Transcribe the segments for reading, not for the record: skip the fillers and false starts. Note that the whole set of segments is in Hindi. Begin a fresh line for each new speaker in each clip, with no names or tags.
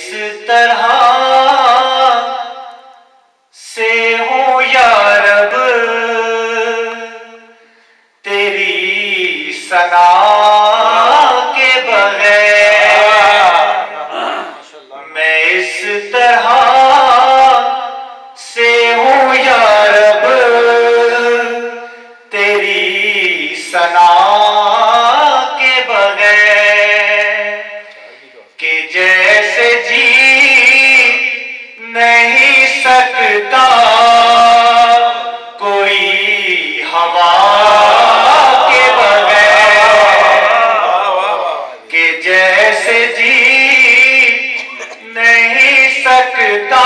तरह से हो या रब तेरी सना के बगैर, मैं इस तरह से हूँ या रब तेरी सना के बगैर, कि जैसे जी नहीं सकता कोई हवा के बगैर, कि जैसे जी नहीं सकता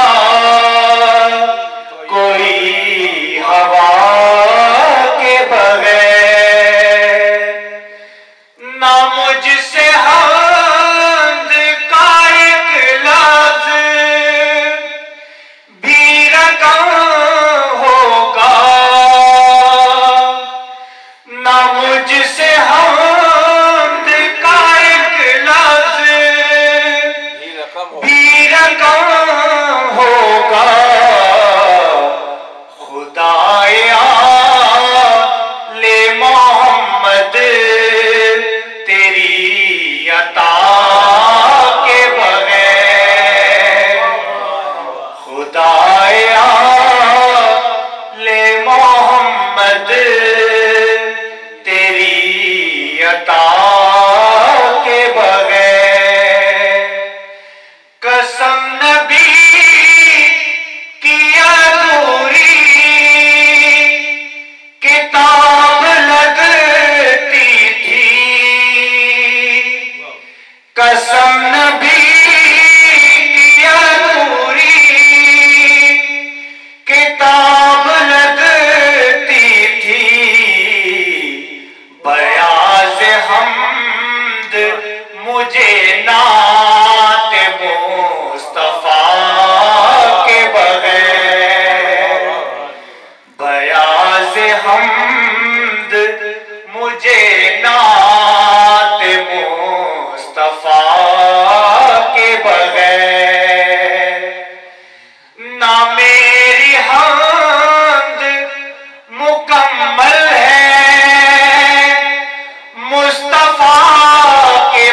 कोई हवा के बगैर, ना मुझसे हमद का एक लफ्ज भी रकम होगा, ना मुझसे हमद का एक लफ्ज भी रकम होगा, खुदाया ले मोहम्मद तेरी अता के बगैर, खुदाया ले मोहम्मद तेरी अता के बगैर, कसम नबी की अधूरी किताब लगती थी, कसम नबी की अधूरी किताब लगती थी, बयाज हमद मुझे नात मुस्तफा के बगैर, बयाज हमद मुझे नात मुस्तफा के बगैर, ना मेरी हमद मुकम्मल है मुस्तफा के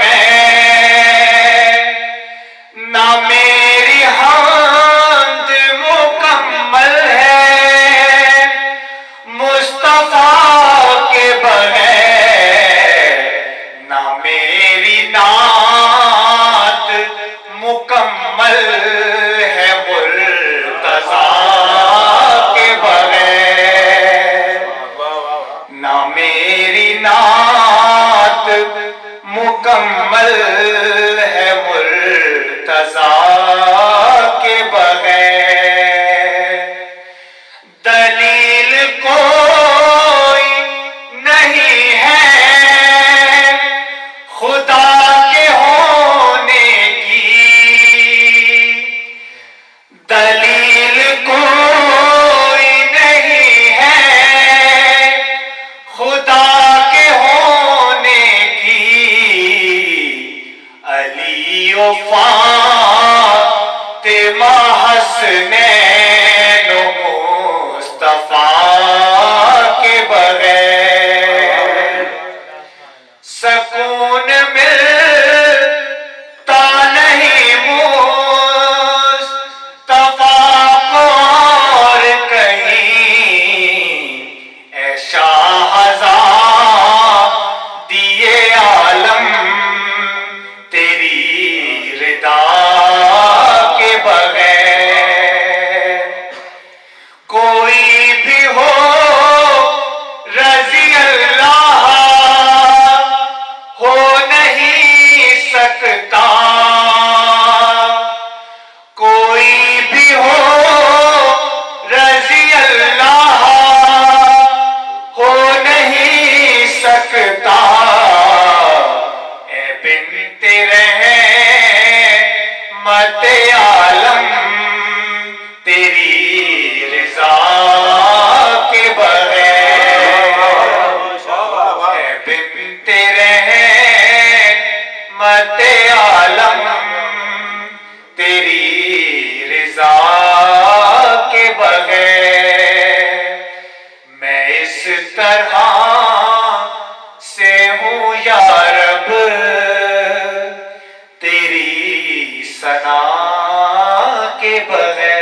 बगैर, ना मेरी हमद मुकम्मल है मुस्तफा के बगैर, ना मेरी नात मुकम्मल है मुर्तज़ा के बगैर, ना मेरी नात मुकम्मल है मुर्तज़ा के बगैर, दलील कोई नहीं है खुदा के होने की, दलील कोई नहीं है खुदा के होने की, अली ओ फातिमा हसनैन मुस्तफा के बगैर, सकून मिलता नहीं मुस्तफा को और कहीं, ऐ शाहज़ां दिए आलम तेरी रिदा के बगैर, कोई भी हो रज़ी अल्लाह हो रज़ा के बगैर। मैं इस तरह से हूँ या रब, तेरी सना के बगैर।